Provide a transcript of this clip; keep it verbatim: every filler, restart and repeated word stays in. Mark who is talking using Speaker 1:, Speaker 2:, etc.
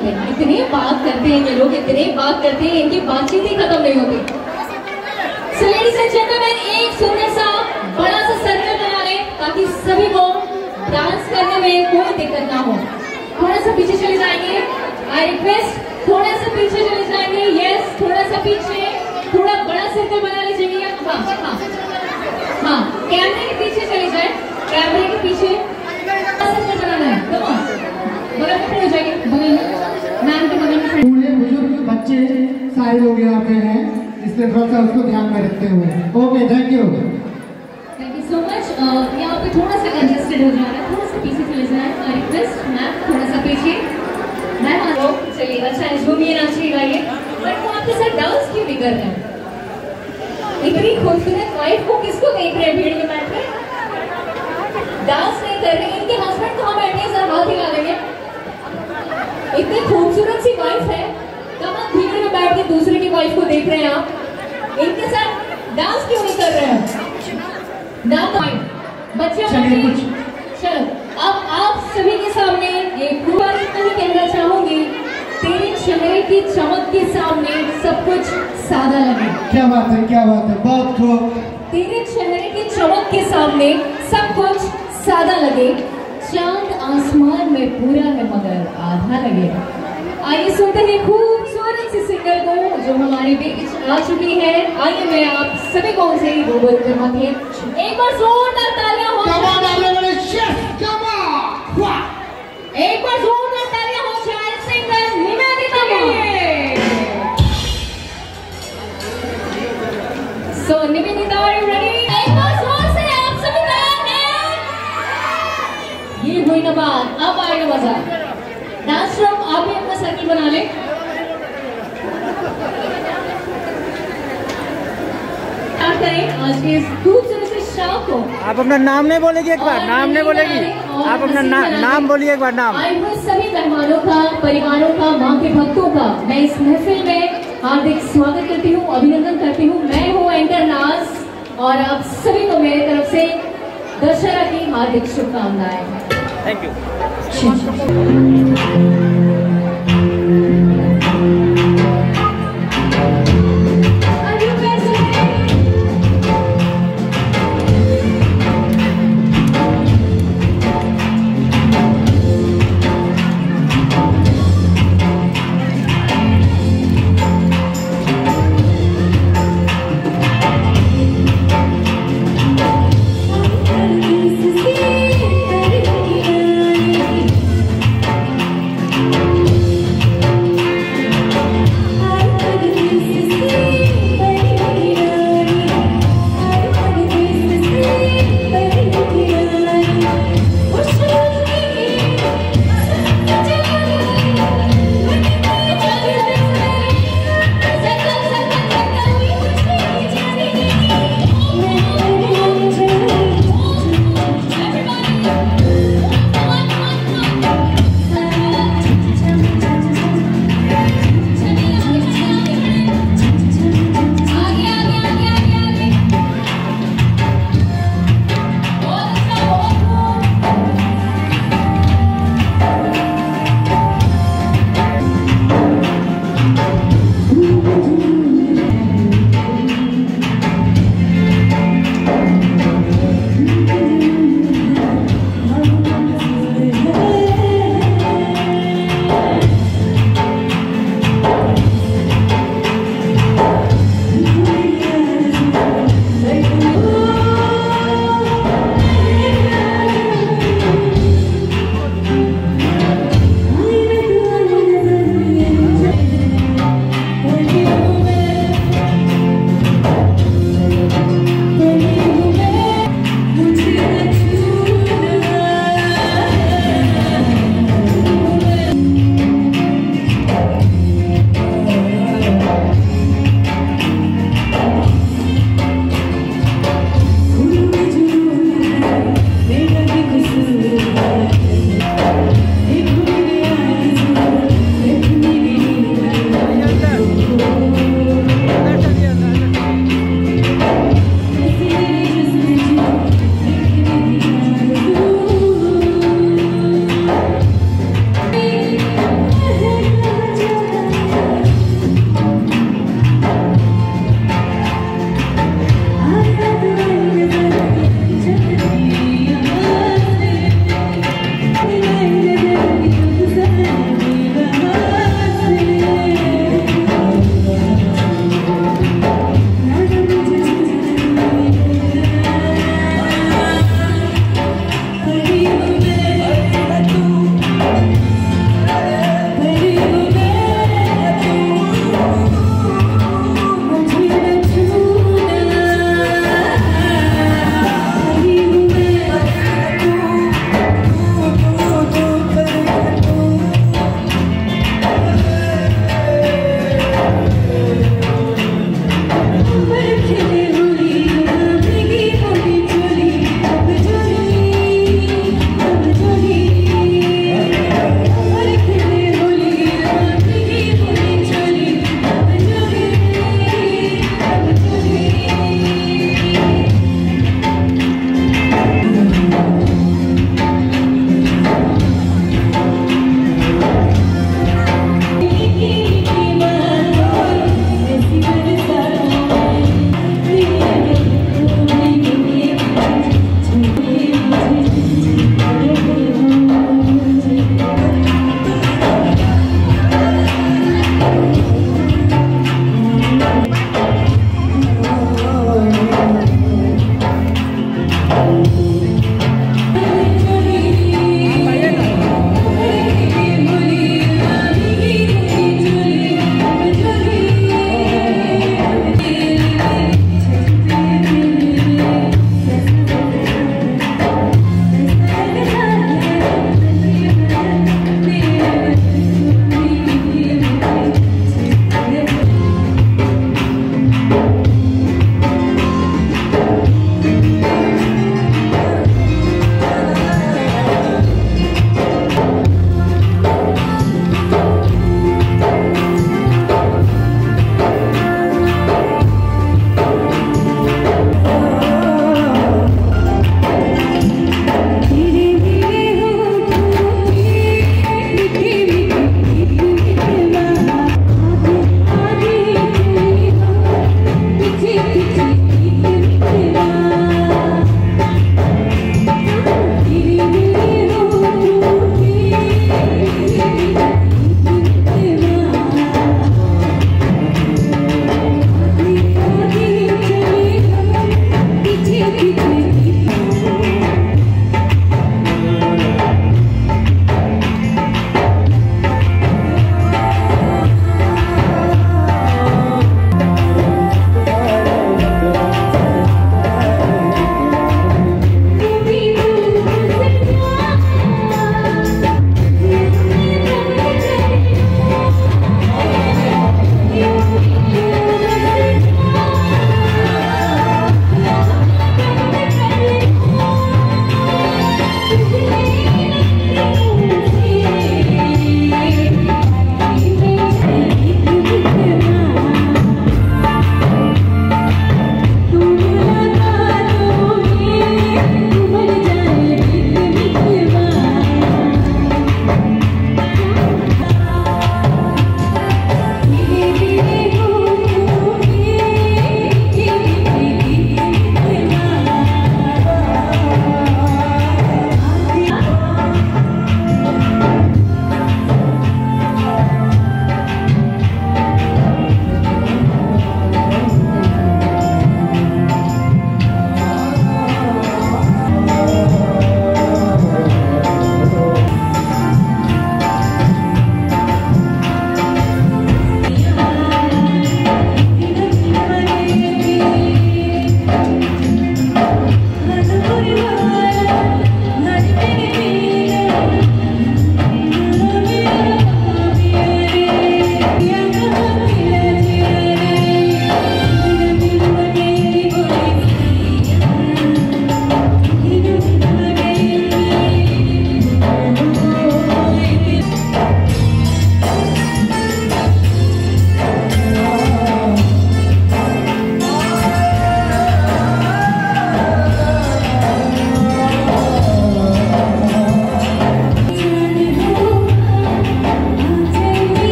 Speaker 1: होते। इतने बात करते हैं ये लोग, इतने बात करते हैं, इनकी बातचीत ही खत्म नहीं होती। So ladies and gentlemen, एक सुंदर सा बड़ा सा सर्कल बना लें ताकि सभी को डांस करने में कोई दिक्कत ना हो। थोड़ा सा पीछे चले जाएंगे, आई रिक्वेस्ट थोड़ा सा पीछे चले जाएंगे। यस, थोड़ा सा पीछे, थोड़ा बड़ा सर्कल बना लीजिए। हाँ हाँ हाँ, कैमरे के पीछे चले जाए, कैमरे के पीछे सर्कल बनाना है। कम ऑन, बगल में खड़े हो जाइए, बगल में मैम के बगल में।
Speaker 2: बूढ़े बुजुर्ग बच्चे सारे लोग यहाँ पे हैं, इसलिए थोड़ा सा उसको ध्यान में रखते हुए। Okay, thank you
Speaker 1: thank you so much. यहाँ पे थोड़ा सा कंजेस्टेड हो जा रहा है, थोड़ा सा पीछे चले जाए। आई रिक्वेस्ट मैम थोड़ा सा पीछे। मैम आ जाओ, चलिए अच्छा झूमिए नाचिएगा ये। बट वो आपके साथ डांस क्यों नहीं कर रहे हैं? इतनी खूबसूरत वाइफ को किसको देख रहे हैं भीड़ में बैठ के? डांस नहीं कर रही, इनके हस्बैंड कहाँ बैठे हैं? जरा हाथ हिला देंगे। इतनी खूबसूरत सी वाइफ है, तब आप भीड़ में बैठ के दूसरे की वाइफ को देख रहे हैं। आप इनके साथ डांस क्यों नहीं कर रहे हैं? बच्चे चलो, अब आप सभी के सामने एक बार इतना ही कहना चाहूंगी, तेरे चेहरे की चमक के सामने सब कुछ सादा लगे।
Speaker 2: क्या बात है, क्या बात है, बहुत खूब।
Speaker 1: तेरे चेहरे की चमक के सामने सब कुछ सादा लगे, चांद आसमान में पूरा है मगर आधा लगे। आइए सुनते हैं खूबसूरत सी सिंगर को जो हमारे बीच आ चुकी है। आइए मैं आप सभी को उनसे रूबरू करवाती है। एक बार जोरदार तालियां हो जाए, एक बार जोरदार तालियां हो जाए सिंगर निवेदिता के लिए। So Nivedita, are you ready? एक बार जोर से, आप सभी तैयार हैं? ये हुई ना बात, अब आएगा मजा। डांस रूम आप भी अपना सर्किल बना लें। क्या करें आज के इस खूबसूरत से शाम को?
Speaker 3: आप अपना नाम नहीं बोलेगी? एक बार नाम नहीं बोलेगी? आप अपना ना, नाम बोलिए एक बार। नाम
Speaker 1: आए हुए सभी मेहमानों का, परिवारों का, माँ के भक्तों का मैं इस महफिल में हार्दिक स्वागत करती हूँ, अभिनंदन करती हूँ। मैं हूँ एंकर नाज और आप सभी को मेरी तरफ से दशहरा की हार्दिक शुभकामनाएं।
Speaker 3: Thank you.